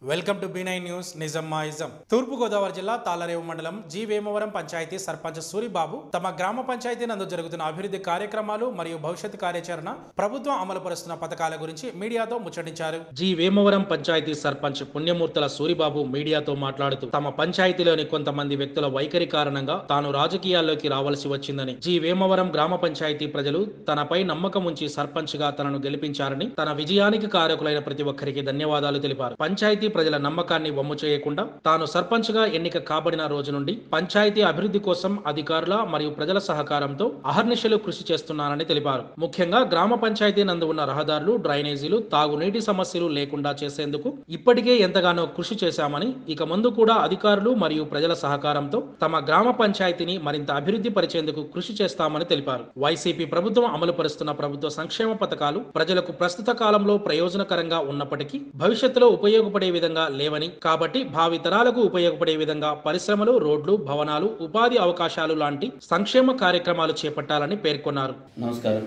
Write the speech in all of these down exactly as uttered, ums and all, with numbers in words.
Welcome to B nine news నిజం మాయిజం. తూర్పు గోదావరి జిల్లా తాళ్లరేవు మండలం జి వేమవరం పంచాయతీ సర్పంచ్ సూరిబాబు తమ గ్రామ పంచాయతీ నందు జరుగుతున్న అభివృద్ధి కార్యక్రమాలు మరియు భవిష్యత్ కార్యాచరణ, ప్రభుత్వం అమలు పరుస్తున్న పథకాల గురించి మీడియాతో ముచ్చటించారు. జి వేమవరం పంచాయతీ సర్పంచ్ పుణ్యమూర్తుల సూరిబాబు మీడియాతో మాట్లాడుతూ తమ పంచాయతీలోని కొంతమంది వ్యక్తుల వైఖరి కారణంగా తాను రాజకీయాల్లోకి రావాల్సి వచ్చిందని, జి వేమవరం గ్రామ పంచాయతీ ప్రజలు తనపై నమ్మకం ఉంచి సర్పంచ్ గా తనను గెలిపించారని, తన విజయానికి కారకులైన ప్రతి ఒక్కరికి ధన్యవాదాలు తెలిపారు. పంచాయతీ ప్రజల నమ్మకాన్ని వమ్ము చేయకుండా తాను సర్పంచ్ గా ఎన్నిక కాబడిన రోజు నుండి పంచాయతీ అభివృద్ధి కోసం అధికారుల మరియు ప్రజల సహకారంతో అహర్నిశలు కృషి చేస్తున్నానని తెలిపారు. ముఖ్యంగా గ్రామ పంచాయతీ నందు ఉన్న రహదారులు, డ్రైనేజీలు, తాగునీటి సమస్యలు లేకుండా చేసేందుకు ఇప్పటికే ఎంతగానో కృషి చేశామని, ఇక ముందు కూడా అధికారులు మరియు ప్రజల సహకారంతో తమ గ్రామ పంచాయతీని మరింత అభివృద్ధి పరిచేందుకు కృషి చేస్తామని తెలిపారు. వైసీపీ ప్రభుత్వం అమలు పరుస్తున్న ప్రభుత్వ సంక్షేమ పథకాలు ప్రజలకు ప్రస్తుత కాలంలో ప్రయోజనకరంగా ఉన్నప్పటికీ భవిష్యత్తులో ఉపయోగపడే విధంగా లేవని, కాబట్టి భావి తరాలకు ఉపయోగపడే విధంగా పరిశ్రమలు, రోడ్లు, భవనాలు, ఉపాధి అవకాశాలు లాంటి సంక్షేమ కార్యక్రమాలు చేపట్టాలని పేర్కొన్నారు. నమస్కారం.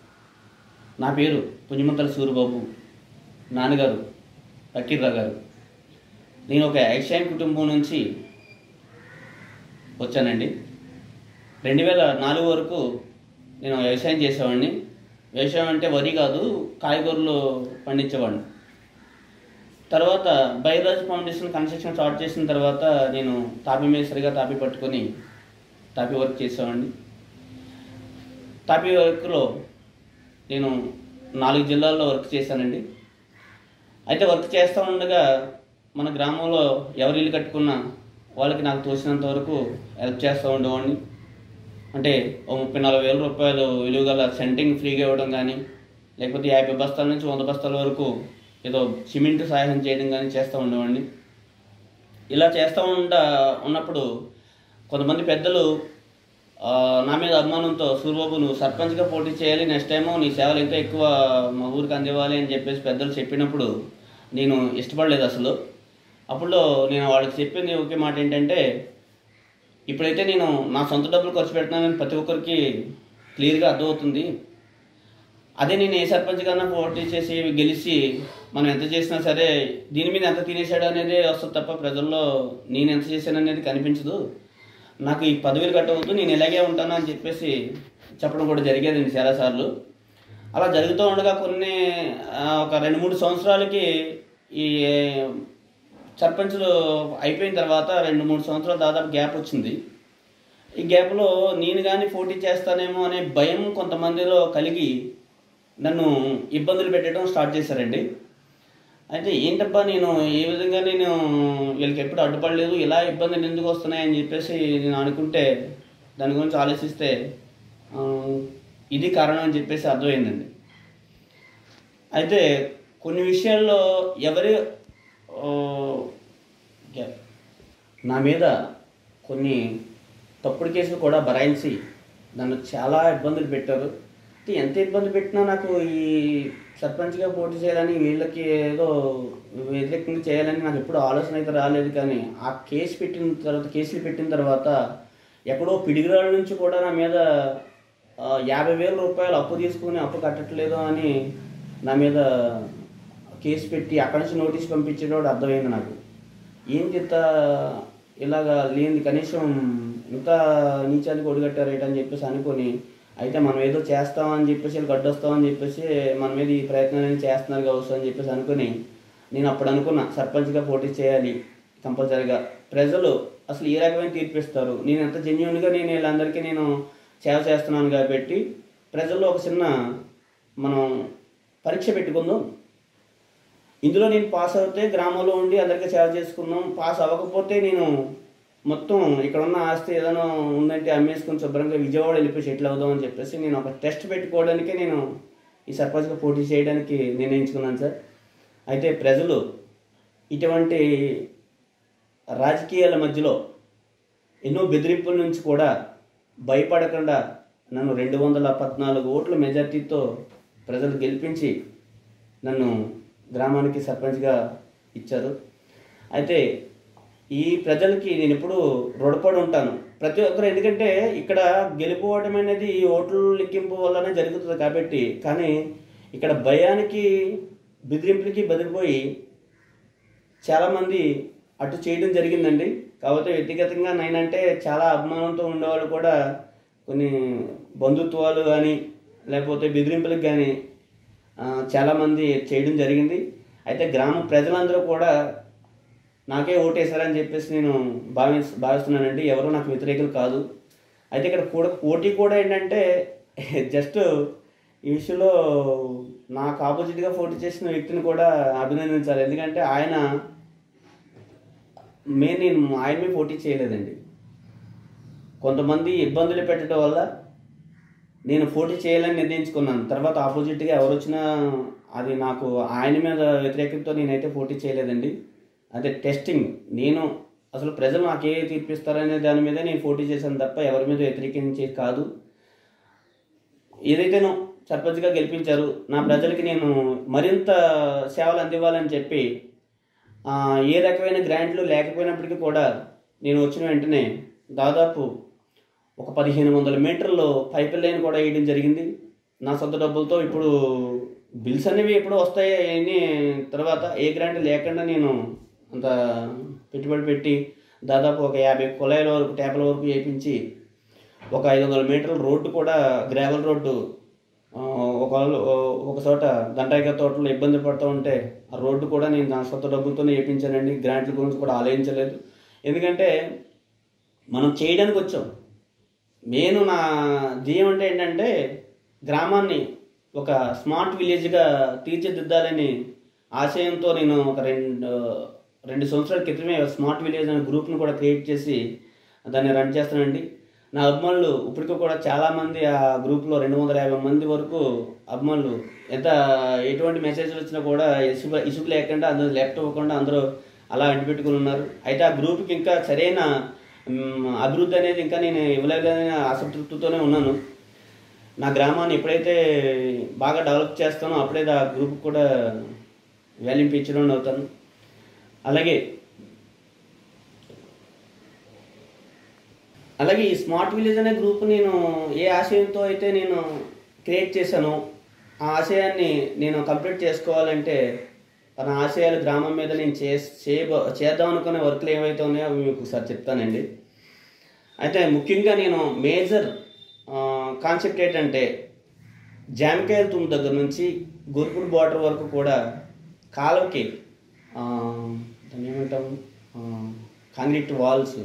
నా పేరు పుణ్యమూర్తుల సూరిబాబు. నాన్నగారు ఫకీర్రావు గారు. నేను ఒక ఐషాన్ కుటుంబం నుంచి వచ్చానండి. రెండు వేల నాలుగు వరకు నేను వ్యవసాయం చేసేవాడిని. వ్యవసాయం అంటే వరి కాదు, కాయగూరలు పండించేవాడిని. తర్వాత బైరాజ్ ఫౌండేషన్ కన్స్ట్రక్షన్ స్టార్ట్ చేసిన తర్వాత నేను తాపీ మేస్త్రిగా తాపీ పట్టుకొని తాపీ వర్క్ చేసేవాడిని. తాపీ వర్క్లో నేను నాలుగు జిల్లాల్లో వర్క్ చేశానండి. అయితే వర్క్ చేస్తూ ఉండగా మన గ్రామంలో ఎవరు ఇల్లు కట్టుకున్నా వాళ్ళకి నాకు తోచినంత వరకు హెల్ప్ చేస్తూ ఉండేవాడిని. అంటే ఓ ముప్పై నలభై వేల రూపాయలు విలువ గల సెంటింగ్ ఫ్రీగా ఇవ్వడం కానీ, లేకపోతే యాభై బస్తాల నుంచి వంద బస్తాల వరకు ఏదో సిమెంట్ సహాయం చేయడం కానీ చేస్తూ ఉండేవాడిని. ఇలా చేస్తూ ఉండ ఉన్నప్పుడు కొంతమంది పెద్దలు నా మీద అభిమానంతో, సూరిబాబు నువ్వు సర్పంచ్గా పోటీ చేయాలి, నెక్స్ట్ టైము నీ సేవలు ఇంకా ఎక్కువ మా ఊరికి అందివ్వాలి అని చెప్పేసి పెద్దలు చెప్పినప్పుడు నేను ఇష్టపడలేదు అసలు. అప్పుడు నేను వాళ్ళకి చెప్పింది ఒకే మాట ఏంటంటే, ఇప్పుడైతే నేను నా సొంత డబ్బులు ఖర్చు పెడుతున్నానని ప్రతి ఒక్కరికి క్లియర్గా అర్థమవుతుంది. అదే నేను ఏ సర్పంచ్ కన్నా పోటీ చేసి గెలిచి మనం ఎంత చేసినా సరే దీని మీద ఎంత తినేసాడు అనేది వస్తుంది తప్ప ప్రజల్లో నేను ఎంత చేశాను అనేది కనిపించదు. నాకు ఈ పదవిలు కట్టవద్దు, నేను ఇలాగే ఉంటాను అని చెప్పేసి చెప్పడం కూడా జరిగేదండి చాలాసార్లు. అలా జరుగుతూ ఉండగా కొన్ని ఒక రెండు మూడు సంవత్సరాలకి ఈ సర్పంచ్లు అయిపోయిన తర్వాత రెండు మూడు సంవత్సరాలు దాదాపు గ్యాప్ వచ్చింది. ఈ గ్యాప్లో నేను కానీ పోటీ చేస్తానేమో అనే భయం కొంతమందిలో కలిగి నన్ను ఇబ్బందులు పెట్టడం స్టార్ట్ చేశారండి. అయితే ఏంటబ్బా నేను ఏ విధంగా నేను వీళ్ళకి ఎప్పుడు అడ్డుపడలేదు, ఇలా ఇబ్బందులు ఎందుకు వస్తున్నాయని చెప్పేసి నేను అనుకుంటే దాని గురించి ఆలోచిస్తే ఇది కారణం అని చెప్పేసి అర్థమైందండి. అయితే కొన్ని విషయాల్లో ఎవరి నా మీద కొన్ని తప్పుడు కేసులు కూడా బరాయించి నన్ను చాలా ఇబ్బందులు పెట్టారు. ఎంత ఇబ్బంది పెట్టినా నాకు ఈ సర్పంచ్గా పోటీ చేయాలని, వీళ్ళకి ఏదో వ్యతిరేకంగా చేయాలని నాకు ఎప్పుడు ఆలోచన అయితే రాలేదు. కానీ ఆ కేసు పెట్టిన తర్వాత కేసులు పెట్టిన తర్వాత ఎక్కడో పిడిగిరాళ్ళ నుంచి కూడా నా మీద యాభై వేల రూపాయలు అప్పు తీసుకుని అప్పు కట్టట్లేదు అని నా మీద కేసు పెట్టి అక్కడి నుంచి నోటీస్ పంపించేటప్పుడు అర్థమైంది నాకు. ఏంటి ఇంత ఇలాగా లేని, కనీసం ఇంత నీచానికి ఒడిగట్టారేటని చెప్పేసి అనుకొని, అయితే మనం ఏదో చేస్తామని చెప్పేసి వీళ్ళు గడ్డొస్తామని చెప్పేసి మన మీద ఈ ప్రయత్నాలు చేస్తున్నారు కావచ్చు అని చెప్పేసి అనుకుని నేను అప్పుడు అనుకున్నా సర్పంచ్గా పోటీ చేయాలి కంపల్సరీగా. ప్రజలు అసలు ఏ రకమైన తీర్పిస్తారు, నేను ఎంత జెన్యూన్గా నేను వీళ్ళందరికీ నేను సేవ చేస్తున్నాను కాబట్టి ప్రజల్లో ఒక చిన్న మనం పరీక్ష పెట్టుకుందాం. ఇందులో నేను పాస్ అవుతే గ్రామంలో ఉండి అందరికీ సేవ చేసుకుందాం, పాస్ అవ్వకపోతే నేను మొత్తం ఇక్కడ ఉన్న ఆస్తి ఏదైనా ఉందంటే అమ్మేసుకుని శుభ్రంగా విజయవాడ వెళ్ళిపోయి సెటిల్ అవుదాం అని చెప్పేసి నేను ఒక టెస్ట్ పెట్టుకోవడానికే నేను ఈ సర్పంచ్గా పోటీ చేయడానికి నిర్ణయించుకున్నాను సార్. అయితే ప్రజలు ఇటువంటి రాజకీయాల మధ్యలో ఎన్నో బెదిరింపుల నుంచి కూడా భయపడకుండా నన్ను రెండు వందల పద్నాలుగు ఓట్ల మెజార్టీతో ప్రజలు గెలిపించి నన్ను గ్రామానికి సర్పంచ్గా ఇచ్చారు. అయితే ఈ ప్రజలకి నేను ఎప్పుడు రుణపడి ఉంటాను ప్రతి ఒక్కరు. ఎందుకంటే ఇక్కడ గెలుపుకోవడం అనేది ఈ ఓట్ల లెక్కింపు వల్లనే జరుగుతుంది కాబట్టి. కానీ ఇక్కడ భయానికి బెదిరింపులకి బెదిరిపోయి చాలామంది అటు చేయడం జరిగిందండి. కాకపోతే వ్యక్తిగతంగా నేనంటే చాలా అభిమానంతో ఉండేవాళ్ళు కూడా కొన్ని బంధుత్వాలు కానీ లేకపోతే బెదిరింపులకు కానీ చాలామంది చేయడం జరిగింది. అయితే గ్రామ ప్రజలందరూ కూడా నాకే ఓటేశారని చెప్పేసి నేను భావి భావిస్తున్నానండి. ఎవరు నాకు వ్యతిరేకులు కాదు. అయితే ఇక్కడ కూడా పోటీ కూడా ఏంటంటే జస్ట్ ఈ విషయంలో నాకు ఆపోజిట్గా పోటీ చేసిన వ్యక్తిని కూడా అభినందించాలి. ఎందుకంటే ఆయన మెయిన్ నేను ఆయన మీద పోటీ చేయలేదండి. కొంతమంది ఇబ్బందులు పెట్టడం వల్ల నేను పోటీ చేయాలని నిర్ణయించుకున్నాను. తర్వాత ఆపోజిట్గా ఎవరు వచ్చినా అది నాకు ఆయన మీద వ్యతిరేకంతో నేనైతే పోటీ చేయలేదండి. అదే టెస్టింగ్, నేను అసలు ప్రజలు నాకు ఏ తీర్పిస్తారనే దాని మీద నేను పోటీ చేశాను తప్ప ఎవరి మీద వ్యతిరేకించే కాదు. ఏదైతేనో సర్పంచ్గా గెలిపించారు, నా ప్రజలకి నేను మరింత సేవలు అందివ్వాలని చెప్పి ఏ రకమైన గ్రాంట్లు లేకపోయినప్పటికీ కూడా నేను వచ్చిన వెంటనే దాదాపు ఒక పదిహేను వందల మీటర్లు పైప్ లైన్ కూడా వేయడం జరిగింది నా సొంత డబ్బులతో. ఇప్పుడు బిల్స్ అనేవి ఎప్పుడు వస్తాయి అని తర్వాత ఏ గ్రాంట్ లేకుండా నేను అంత పెట్టుబడి పెట్టి దాదాపు ఒక యాభై కుళాయిల వరకు ట్యాప్ల వరకు వేయించి ఒక ఐదు వందల మీటర్ల రోడ్డు కూడా గ్రావెల్ రోడ్డు ఒక ఒక చోట దండాయిక తోటలో ఇబ్బంది పడుతూ ఉంటే ఆ రోడ్డు కూడా నేను నా సొంత డబ్బులతోనే వేయించానండి. గ్రాంట్ల గురించి కూడా ఆలోచించలేదు. ఎందుకంటే మనం చేయడానికి వచ్చాం. నేను నా ధ్యేయం అంటే ఏంటంటే గ్రామాన్ని ఒక స్మార్ట్ విలేజ్గా తీర్చిదిద్దాలని ఆశయంతో నేను ఒక రెండు రెండు సంవత్సరాల క్రితమే స్మార్ట్ విలేజ్ అనే గ్రూప్ను కూడా క్రియేట్ చేసి దాన్ని రన్ చేస్తానండి. నా అభిమానులు ఇప్పటికీ కూడా చాలామంది ఆ గ్రూప్లో రెండు వందల యాభై మంది వరకు అభిమానులు ఎంత ఎటువంటి మెసేజ్లు వచ్చినా కూడా ఇసుక ఇసుక లేకుండా అందరూ లెఫ్ట్ ఇవ్వకుండా అందరూ అలా అంటిపెట్టుకుని ఉన్నారు. అయితే ఆ గ్రూప్కి ఇంకా సరైన అభివృద్ధి అనేది ఇంకా నేను ఇవ్వలేదనే అసంతృప్తితోనే ఉన్నాను. నా గ్రామాన్ని ఎప్పుడైతే బాగా డెవలప్ చేస్తానో అప్పుడే ఆ గ్రూప్ కూడా వాల్యూమ్ పెంచడం అవుతాను. అలాగే అలాగే ఈ స్మార్ట్ విలేజ్ అనే గ్రూప్ నేను ఏ ఆశయంతో అయితే నేను క్రియేట్ చేశానో ఆ ఆశయాన్ని నేను కంప్లీట్ చేసుకోవాలంటే తన ఆశయాలు గ్రామం మీద నేను చే చేద్దాం అనుకునే వర్క్లు ఏవైతే ఉన్నాయో అవి మీకు ఒకసారి చెప్తానండి. అయితే ముఖ్యంగా నేను మేజర్ కాన్సెప్ట్ ఏంటంటే జామకాయల తుమ్ము దగ్గర నుంచి గురుకుడు బార్డర్ వరకు కూడా కాలువకి దాన్ని ఏమంటాం కాంక్రీట్ వాల్స్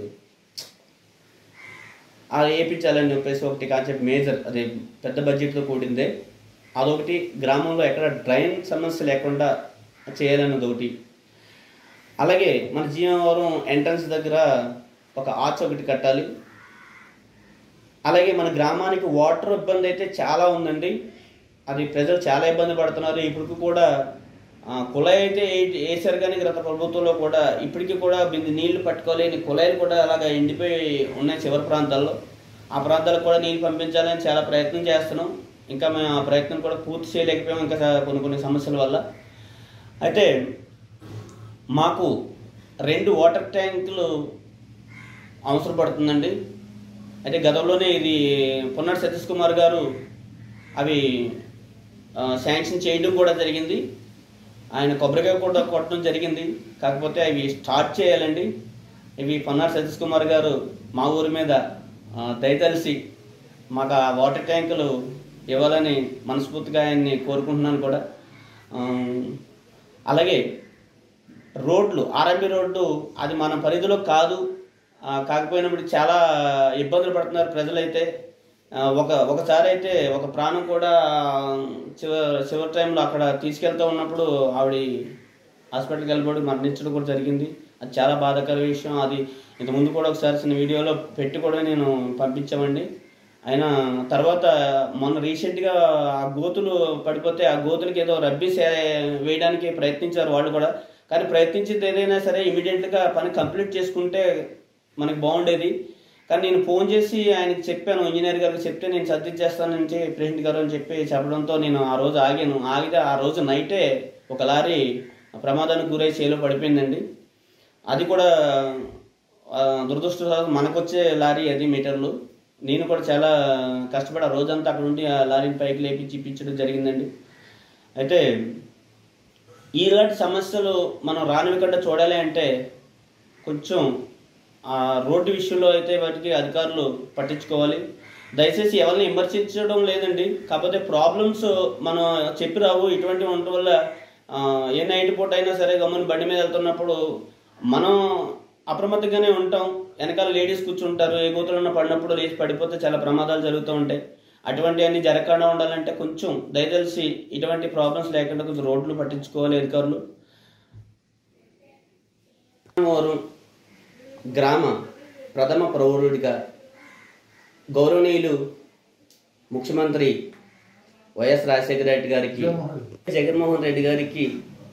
అది వేయించాలని చెప్పేసి ఒకటి కాన్సెప్ట్ మేజర్, అది పెద్ద బడ్జెట్తో కూడిందే. అదొకటి. గ్రామంలో ఎక్కడ డ్రైన్ సమస్య లేకుండా చేయాలన్నది ఒకటి. అలాగే మన జీవవరం ఎంట్రన్స్ దగ్గర ఒక ఆర్చ్ ఒకటి కట్టాలి. అలాగే మన గ్రామానికి వాటర్ ఇబ్బంది అయితే చాలా ఉందండి. అది ప్రజలు చాలా ఇబ్బంది పడుతున్నారు. ఇప్పటికి కూడా కుళాయి అయితే వేసారు కానీ గత ప్రభుత్వంలో కూడా ఇప్పటికీ కూడా బింది నీళ్లు పట్టుకోలేని కుళాయిలు కూడా అలాగా ఎండిపోయి ఉన్నాయి చివరి ప్రాంతాల్లో. ఆ ప్రాంతాలకు కూడా నీళ్ళు పంపించాలని చాలా ప్రయత్నం చేస్తున్నాం. ఇంకా మేము ఆ ప్రయత్నం కూడా పూర్తి చేయలేకపోయాం ఇంకా కొన్ని కొన్ని సమస్యల వల్ల. అయితే మాకు రెండు వాటర్ ట్యాంకులు అవసరం పడుతుందండి. అయితే గతంలోనే ఇది పొన్నాడు సతీష్ కుమార్ గారు అవి శాంక్షన్ చేయడం కూడా జరిగింది. ఆయన కొబ్బరికాయ కూడా కొట్టడం జరిగింది. కాకపోతే అవి స్టార్ట్ చేయాలండి. ఇవి పొన్నాడు సతీష్ కుమార్ గారు మా ఊరి మీద దయతలిసి మాకు ఆ వాటర్ ట్యాంకులు ఇవ్వాలని మనస్ఫూర్తిగా ఆయన్ని కోరుకుంటున్నాను కూడా. అలాగే రోడ్లు, ఆర్ఎంబి రోడ్డు అది మన పరిధిలో కాదు. కాకపోయినప్పుడు చాలా ఇబ్బందులు పడుతున్నారు ప్రజలైతే. ఒక ఒకసారి అయితే ఒక ప్రాణం కూడా చివరి చివరి టైంలో అక్కడ తీసుకెళ్తూ ఉన్నప్పుడు ఆవిడ హాస్పిటల్కి వెళ్ళబడి మరణించడం కూడా జరిగింది. అది చాలా బాధాకర విషయం. అది ఇంతకుముందు కూడా ఒకసారి చిన్న వీడియోలో పెట్టి కూడా నేను పంపించామండి. అయినా తర్వాత మొన్న రీసెంట్గా ఆ గోతులు పడిపోతే ఆ గోతులకి ఏదో రబ్బీ వేయడానికి ప్రయత్నించారు వాళ్ళు కూడా. కానీ ప్రయత్నించింది ఏదైనా సరే ఇమీడియట్గా పని కంప్లీట్ చేసుకుంటే మనకు బాగుండేది. కానీ నేను ఫోన్ చేసి ఆయనకి చెప్పాను, ఇంజనీర్ గారికి చెప్తే నేను సబ్మిట్ చేస్తానని ప్రెసిడెంట్ గారు అని చెప్పి చెప్పడంతో నేను ఆ రోజు ఆగాను. ఆగితే ఆ రోజు నైటే ఒక లారీ ప్రమాదానికి గురై చేలో పడిపోయిందండి. అది కూడా దురదృష్టవశాత్తు మనకొచ్చే లారీ అది మీటర్లు. నేను కూడా చాలా కష్టపడి ఆ రోజంతా అక్కడ ఉండి ఆ లారీని పైకి లేపించి ఇప్పించడం జరిగిందండి. అయితే ఇలాంటి సమస్యలు మనం రానివ్వకుండా చూడాలి అంటే కొంచెం ఆ రోడ్డు విషయంలో అయితే వాటికి అధికారులు పట్టించుకోవాలి. దయచేసి ఎవరిని విమర్శించడం లేదండి, కాకపోతే ప్రాబ్లమ్స్ మనం చెప్పి రావు. ఇటువంటి ఉండటం వల్ల ఏ నైట్ పూట అయినా సరే గమ్మున బండి మీద వెళ్తున్నప్పుడు మనం అప్రమత్తంగానే ఉంటాం. వెనకాల లేడీస్ కూర్చుంటారు, ఏ గోతులన్నా పడినప్పుడు లేచి పడిపోతే చాలా ప్రమాదాలు జరుగుతూ ఉంటాయి. అటువంటివన్నీ జరగకుండా ఉండాలంటే కొంచెం దయచేసి ఇటువంటి ప్రాబ్లమ్స్ లేకుండా కొంచెం రోడ్లు పట్టించుకోవాలి అధికారులు. గ్రామ ప్రథమ పౌరుడిగా గౌరవనీయులు ముఖ్యమంత్రి వైఎస్ రాజశేఖర రెడ్డి గారికి, జగన్మోహన్ రెడ్డి గారికి,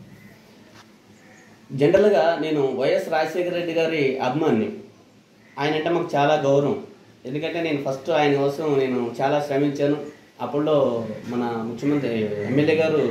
జనరల్గా నేను వైఎస్ రాజశేఖర రెడ్డి గారి అభిమాని. ఆయన అంటే మాకు చాలా గౌరవం. ఎందుకంటే నేను ఫస్ట్ ఆయన కోసం నేను చాలా శ్రమించాను. అప్పుడులో మన ముఖ్యమంత్రి ఎమ్మెల్యే గారు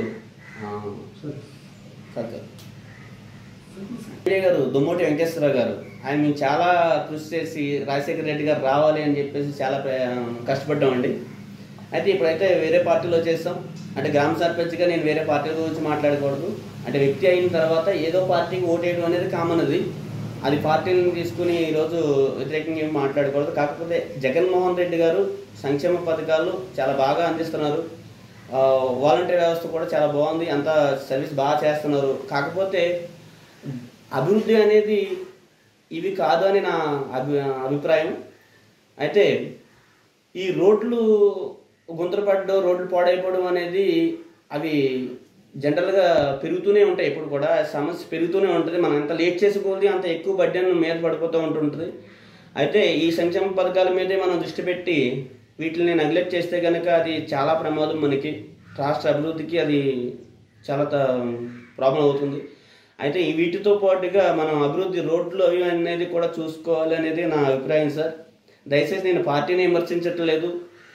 ఎమ్మెల్యే గారు దుమ్మోటి వెంకటేశ్వరరావు గారు, ఆయన మేము చాలా కృషి చేసి రాజశేఖర రెడ్డి గారు రావాలి అని చెప్పేసి చాలా కష్టపడ్డామండి. అయితే ఇప్పుడైతే వేరే పార్టీలో చేస్తాం. అంటే గ్రామ సర్పంచ్గా నేను వేరే పార్టీల గురించి మాట్లాడకూడదు. అంటే వ్యక్తి అయిన తర్వాత ఏదో పార్టీకి ఓటేయడం అనేది కామన్. అది అది పార్టీలను తీసుకుని ఈరోజు వ్యతిరేకంగా ఏమి మాట్లాడకూడదు. కాకపోతే జగన్మోహన్ రెడ్డి గారు సంక్షేమ పథకాలు చాలా బాగా అందిస్తున్నారు. వాలంటీర్ వ్యవస్థ కూడా చాలా బాగుంది, అంతా సర్వీస్ బాగా చేస్తున్నారు. కాకపోతే అభివృద్ధి అనేది ఇవి కాదు అని నా అభి అభిప్రాయం. అయితే ఈ రోడ్లు గుంతలు పడడం, రోడ్లు పాడైపోవడం అనేది అవి జనరల్గా పెరుగుతూనే ఉంటాయి. ఇప్పుడు కూడా సమస్య పెరుగుతూనే ఉంటుంది. మనం ఎంత లేట్ చేసుకోవాలి అంత ఎక్కువ బడ్జెట్ మీద పడిపోతూ ఉంటుంటుంది. అయితే ఈ సంక్షేమ పథకాల మీదే మనం దృష్టి పెట్టి వీటిని నెగ్లెక్ట్ చేస్తే కనుక అది చాలా ప్రమాదం. మనకి రాష్ట్ర అభివృద్ధికి అది చాలా ప్రాబ్లం అవుతుంది. అయితే ఈ వీటితో పాటుగా మనం అభివృద్ధి రోడ్లు అవి అనేది కూడా చూసుకోవాలి అనేది నా అభిప్రాయం సార్. దయచేసి నేను పార్టీని విమర్శించట్లేదు.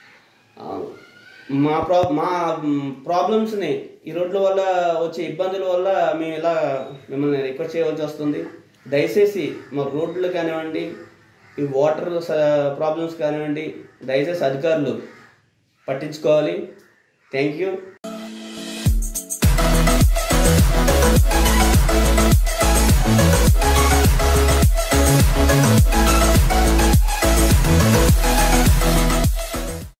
మా ప్రా మా ప్రాబ్లమ్స్ని ఈ రోడ్ల వల్ల వచ్చే ఇబ్బందుల వల్ల మేము ఇలా మిమ్మల్ని రిక్వెస్ట్ చేయవలసి వస్తుంది. దయచేసి మా రోడ్లు కానివ్వండి, ఈ వాటర్ ప్రాబ్లమ్స్ కానివ్వండి, దయచేసి అధికారులు పట్టించుకోవాలి. Thank you.